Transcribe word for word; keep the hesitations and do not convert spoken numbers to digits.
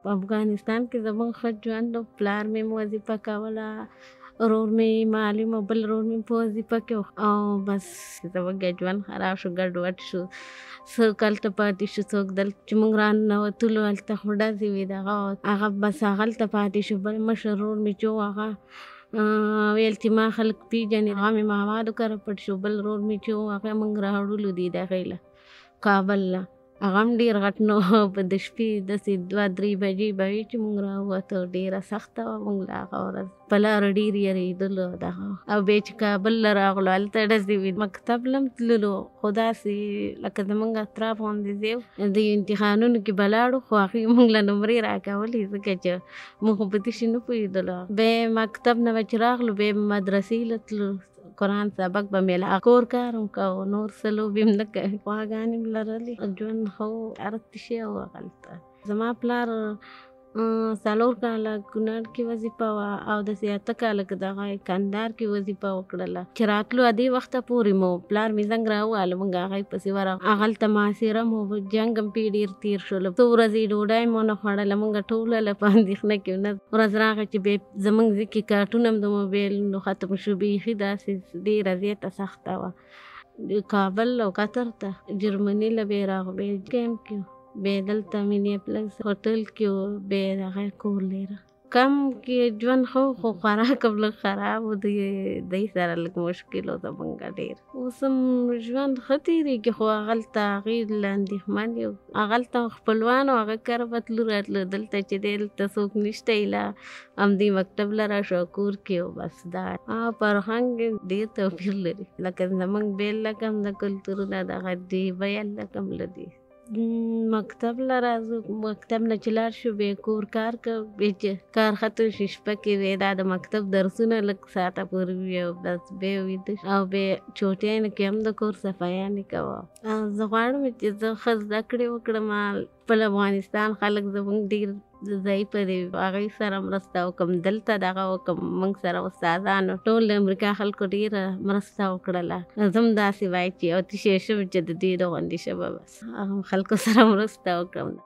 په افغانستان کې زموږ ښه ژوند و. پلار مې وظیفه کوله، ورور مې معلم و، بل ورور مې په وظیفه کې و او بس زموږ ژوند خراب شو، ګډوډ شو. څوک هلته پاتې شو، څوک دلته. چې موږ راننوتلو هلته خو ډزې وې، دغه هغه بس هغلته پاتې شو. بل مشر ورور مې چې و هغه ویل چې ما خلک پېژني، هغه مې موادو کره پټ شو. بل ورور مې چې و هغه موږ راوړلو دي دغې له کابل نه، هغه هم ډېر غټ نه و. په د شپې داسې دوه درې بجې به وي چې موږ راووتو، ډېره سخته وه موږ له هغه ورځ. په لاره ډېر یېرېدلو دغه او بیا چې کابل له راغلو هلته ډزې وې. مکتب له هم تللو خو داسې لکه زموږ اطراف غوندې ځای و. د امتحانونو کې به لاړو خو هغوی موږ له نمرې راکولې، ځکه چې موږ خو په دې شي نه پوهېدلو. بیا مکتب نه به چې راغلو بیا به مدرسې له تلو، قرآن سبق به مې له کور کار هم کوو، نور څه لوبې هم نه کوې. غواګانې مې لرلې، ژوند ښه و، هر شی و هغلته. زما پلار څلور کاله کونړ کې وظیفه وه او داسې اته کاله که دغه کندهار کې وظیفه وکړله. چې راتلو دې وخته پورې مو پلار مې زنګ راوواله، موږ هغې پسې ورغلو. هغلته محاصره مو جنګ هم پې ډېر تېر شولو. څو ورځې ډوډۍ مو نه خوړله، موږ ټوله له په اندېښنه کې وو. نه ورځ راغله چې بیا زموږ ځای کې کارټونه هم د موبایلونو ختم شو، بیخي داسې ډېره زیاته سخته وه. کابل او قطر ته جرمني له بیا راغلو، بیا کیمپ کې وو، بیا دلته مینیاپلس هوټل کې وو، بیا دغه کور لیره. کم کې ژوند ښه و خو خوراک هم لږ خراب و، دوی سره لږ مشکل و زموږ ډېر. اوس هم ژوند ښه تېرېږي خو هغلته هغې له اندېښمن یو. هغلته خپلوان و، هغه کره به تلو راتلو. دلته چې دی دلته څوک نشته، ایله همدې مکتب له راشو او کور کې و بس. دا فرهنګ ډېر توپیر لري، لکه زموږ بیل لکه هم د کلتورونه دغه دوی بیل لکه هم له دوی. مکتب له راځو، مکتب نه چې لاړ شو بیا کور کار کوو. بیا چې کار ختم شي شپه کې بیا دا د مکتب درسونه لږ ساعته پورې وي او بس بیا ویده شو او بیا چوټیانو کې هم د کور صفایانې کوو. زه غواړم چې زه ښه زده کړې وکړم، خپل افغانستان خلک زموږ ډېر ضعیفه دي، هغوی سره مرسته وکړم. دلته دغه وکړم، موږ سره استادانو ټول د امریکا خلکو ډېره مرسته وکړله. زه هم داسې وایي چې یو تشی شم چې د دوی د غوندې شمه، بس هغه خلکو سره مرسته وکړم.